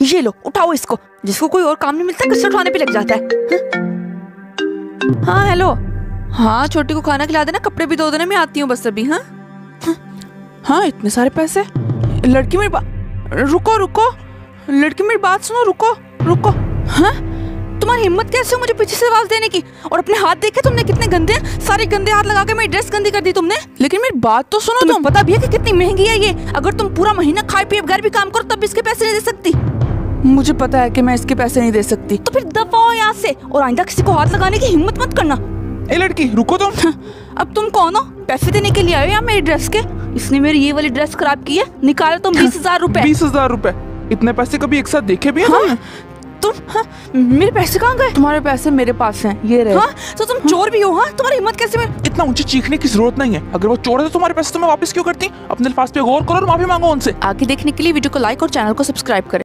ये लो उठाओ इसको। जिसको कोई और काम नहीं मिलता किससे उठाने पे लग जाता है। हाँ हेलो। हाँ छोटी को खाना खिला देना, कपड़े भी धो देना, मैं आती हूँ बस अभी। हाँ हाँ इतने सारे पैसे। लड़की मेरी रुको रुको, लड़की मेरी बात सुनो, रुको रुको। हाँ तुम्हारी हिम्मत कैसे हो मुझे पीछे से आवाज देने की? और अपने हाथ देखे तुमने कितने गंदे हैं, सारे गंदे हाथ लगा के मेरी ड्रेस गंदी कर दी तुमने। लेकिन मेरी बात तो सुनो, तुम्हें पता भी है कि कितनी महंगी है ये। अगर तुम पूरा महीना खाए पिए घर भी काम करो तब भी इसके पैसे नहीं दे सकती। मुझे पता है कि मैं इसके पैसे नहीं दे सकती। तो फिर दफा हो यहाँ से और आइंदा किसी को हाथ लगाने की हिम्मत मत करना। ए लड़की रुको तुम। अब तुम कौन हो? पैसे देने के लिए आए हो या मेरी ड्रेस के? इसने मेरी ये वाली ड्रेस खराब की है, निकालो तुम 20,000 रुपए। 20,000 रुपए? इतने पैसे कभी एक साथ देखे भी हैं? हाँ? तुम मेरे पैसे कहाँ गए? तुम्हारे पैसे मेरे पास हैं, ये रहे। हाँ? तो तुम चोर भी हो? हाँ तुम्हारी हिम्मत कैसे में? इतना ऊंचे चीखने की जरूरत नहीं है। अगर वो चोर है तो तुम्हारे पैसे तुम्हें वापस क्यों करती? अपने अल्फाज पे गौर करो और माफी मांगो उनसे। आगे देखने के लिए वीडियो को लाइक और चैनल को सब्सक्राइब करें।